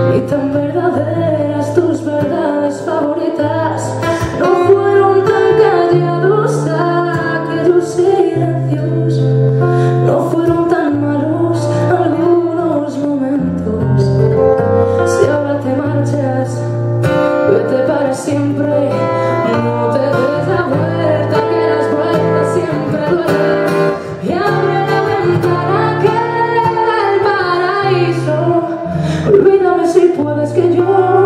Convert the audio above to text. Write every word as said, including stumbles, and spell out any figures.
y tan verdaderas tus verdades favoritas. No fueron tan callados aquellos silencios, no fueron tan malos algunos momentos. Si ahora te marchas, vete para siempre, no te des la vuelta, que las vueltas siempre duelen. Y abre la ventana que da al paraíso, olvídame si puedes, que yo